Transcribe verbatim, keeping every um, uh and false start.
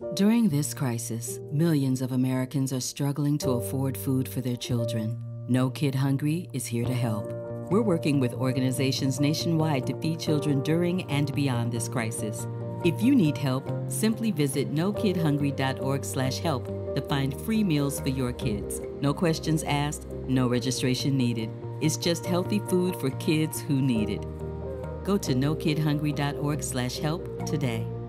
During this crisis, millions of Americans are struggling to afford food for their children. No Kid Hungry is here to help. We're working with organizations nationwide to feed children during and beyond this crisis. If you need help, simply visit no kid hungry dot org slash help to find free meals for your kids. No questions asked, no registration needed. It's just healthy food for kids who need it. Go to no kid hungry dot org slash help today.